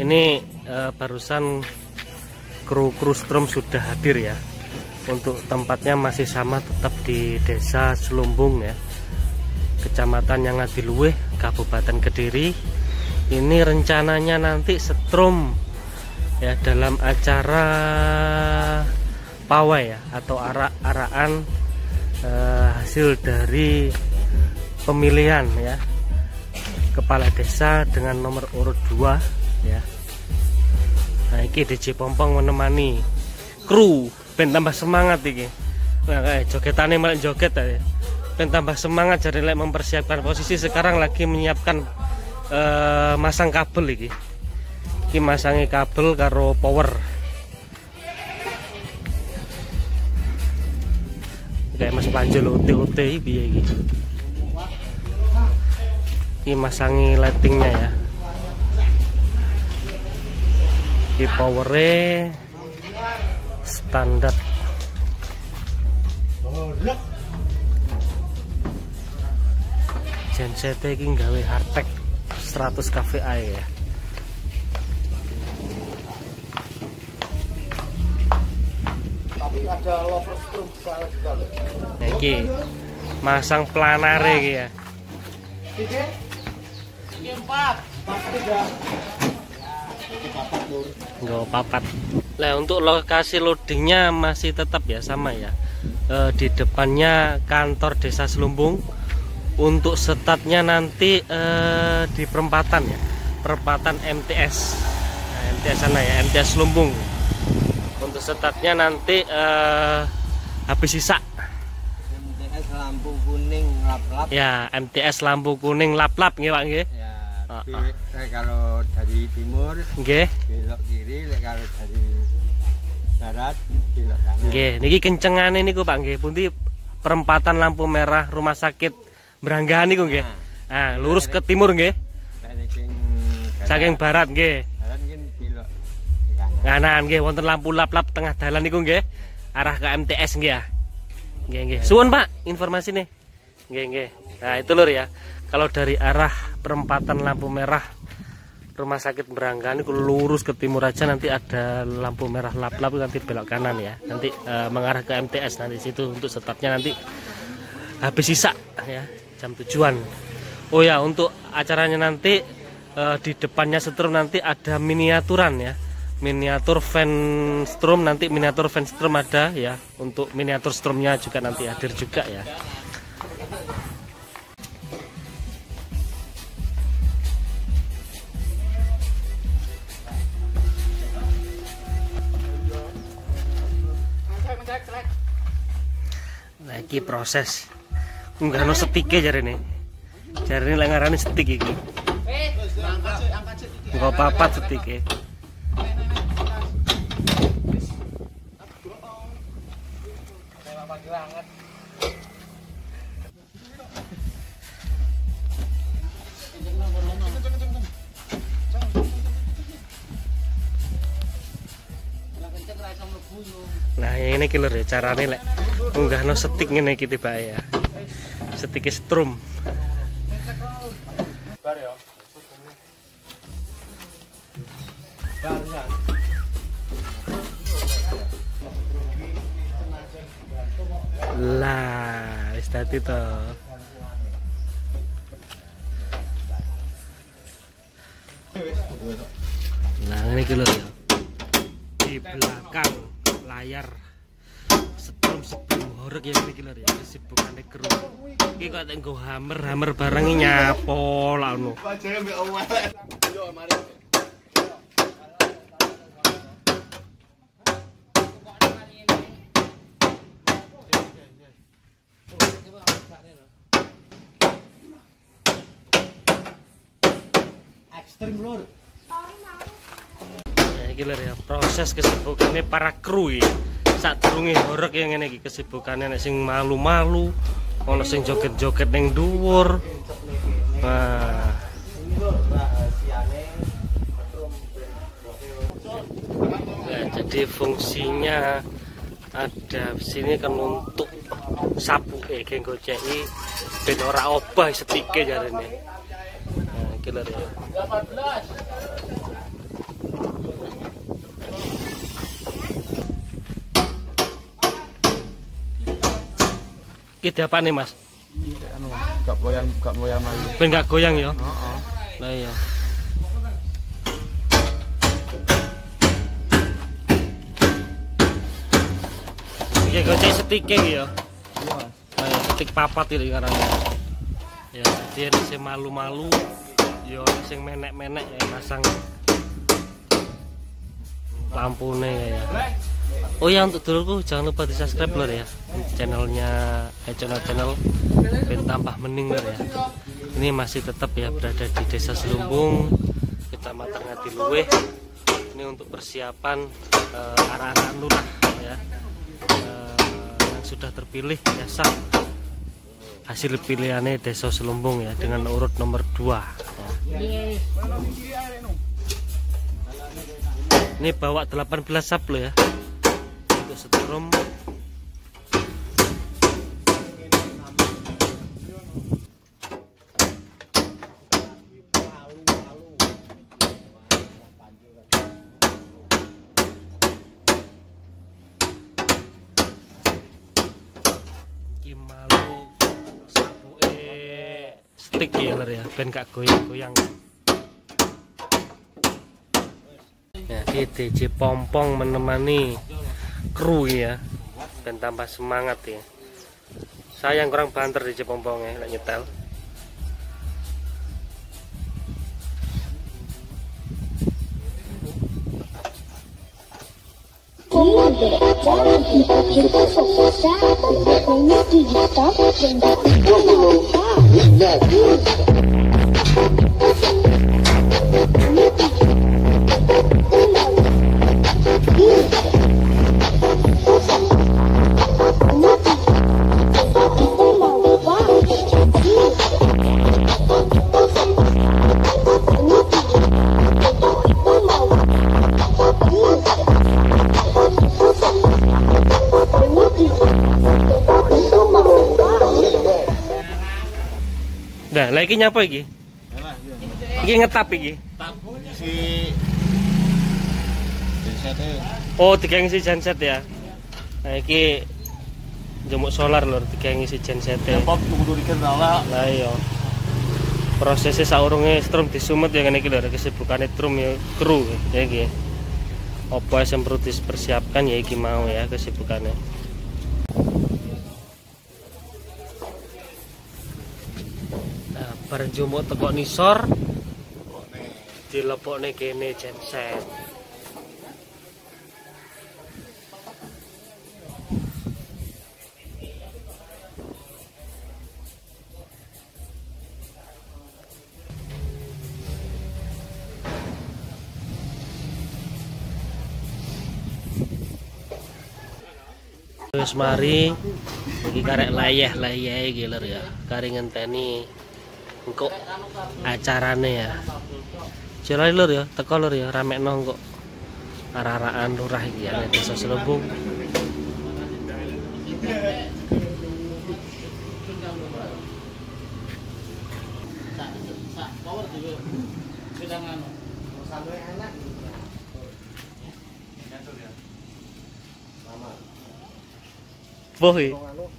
Ini barusan kru strum sudah hadir ya. Untuk tempatnya masih sama, tetap di Desa Slumbung ya, Kecamatan Nyangadiluwih, Kabupaten Kediri. Ini rencananya nanti setrum ya dalam acara pawai ya, atau arak-arakan hasil dari pemilihan ya kepala desa dengan nomor urut 2 ya. Nah, ini DJ Pompong menemani kru ben tambah semangat iki. Nah, kayak jogetane malah joget ya. Ben tambah semangat, jadi mempersiapkan posisi. Sekarang lagi menyiapkan masang kabel iki. Iki masangi kabel karo power. Kayak Mas Panjul OT piye iki. Iki masangi lightingnya ya. Iki powernya standar. Genset iki gawe hardtech 100 kVA ya. Tapi ada lover strum juga loh. Nah, iki masang planare iki ya. Iki 4, pasti enggak. Nggak papat. Nah, untuk lokasi loadingnya masih tetap ya sama ya. Di depannya kantor Desa Slumbung. Untuk setatnya nanti di perempatan ya, perempatan MTS. Nah, MTS sana ya, MTS Slumbung. Untuk setatnya nanti habis sisa. MTS lampu kuning lap-lap. Ya, MTS lampu kuning lap-lap nggih Pak nggih. Ya. Kalau dari timur nggih, belok kiri, kalau dari barat belok kanan. Nggih, niki kencengane niku Pak nggih. Pundi perempatan lampu merah Rumah Sakit Beranggahan niku nggih. Nah, lurus ke timur nggih. Saking barat nggih. Barat nggih belok kanan nggih, wonten lampu lap-lap tengah dalan niku nggih. Arah ke MTS nggih ya. Nggih nggih. Suwun Pak informasine. Nggih nggih. Nah, itu lur ya. Kalau dari arah perempatan lampu merah Rumah Sakit Beranggahan itu lurus ke timur aja, nanti ada lampu merah lap-lap, nanti belok kanan ya. Nanti mengarah ke MTS, nanti situ untuk setatnya nanti habis sisa ya, jam tujuan. Oh ya, untuk acaranya nanti di depannya setrum nanti ada miniaturan ya. Miniatur fan strum, nanti miniatur fan strum ada ya. Untuk miniatur strumnya juga nanti hadir juga ya. Nah, iki proses nggak setike jarene. Jarene lek ngarani setik iki. Nggak papat setike. Nah, ini killer ya carane lek unggahno setik ngene iki tibake ya. Setike strum. Lah, wis dadi to. Nah, ini killer ya. Di belakang layar setrum horeg ya iki lho ya, kesibukane kru. Iki kok nggo hammer barang nyapo lah ngono. Ekstrem lur. Iki lho ya, proses kesibukannya para kru ya. Sadurunge horeg yang ngene iki kesibukane nek sing malu-malu, ana sing joget-joget ning dhuwur. Nah. Nah, jadi fungsinya ada sini kan untuk sapuke goceki ben ora obah setike jarene. Nah, iki lho ya. Iki apa nih Mas? Anu, gak goyang lagi. Ben gak goyang ya. Heeh. Lah iya. Iki gocek setike ya. Iya. Kayak setik papat iki karangnya. Ya, dia sing malu-malu, ya sing menek-menek ya pasang lampune ya. Oh ya, untuk dulurku jangan lupa di subscribe lor ya channelnya channel ben tambah mening lor ya. Ini masih tetap ya berada di Desa Selumbung, Kecamatan Ngadiluwih. Ini untuk persiapan arah-arahan lurah ya, yang sudah terpilih ya sah. Hasil pilihannya Desa Selumbung ya dengan urut nomor 2 ya. Ini bawa 18 saplo ya untuk setrum. Malu stick ya lor ya ben gak goyang-goyang ya. Di DJ Pompong menemani kru ya ben tambah semangat ya. Sayang kurang banter DJ Pompong ya lek nyetel. Jalan kita cinta sesasa, ini digital dan tidak mau. Nah, lagi nyapa iki? Iki ngetap iki. Si genset. Oh, digengsi genset ya. Nah, iki jemuk solar lur, digengsi genset. Pop kudu dikenal. Lah iya. Prosesnya saurunge strum disumet ya ngene iki lho, kesibukane drum ya kru ya iki. Apa yang perlu dipersiapkan ya iki mau ya kesibukannya. Nah, bareng jumuk teko nisor dilepokne kene genset. Terus mari iki karek layah-layah iki lur ya. Kari ngenteni engko acarane ya. Jelai lur ya, teko lur ya, ramekno engko arah-arahan lurah iki ya Desa Selumbung. Boy.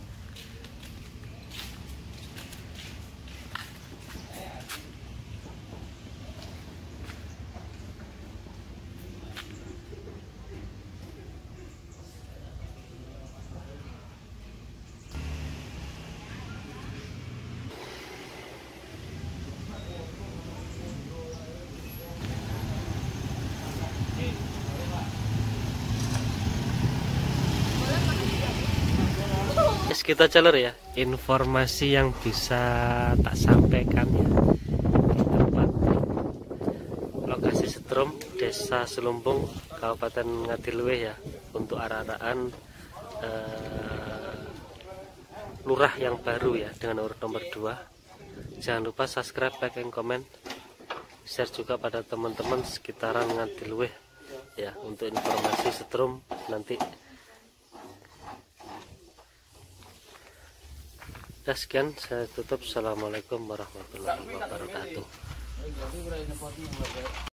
Kita jalur ya informasi yang bisa tak sampaikan ya di tempat lokasi setrum Desa Selumbung Kabupaten Ngadiluwih ya untuk arah-arahan lurah yang baru ya dengan urut nomor 2. Jangan lupa subscribe, like, and comment, share juga pada teman-teman sekitaran Ngadiluwih ya untuk informasi setrum nanti. Sekian, saya tutup. Assalamualaikum warahmatullahi wabarakatuh.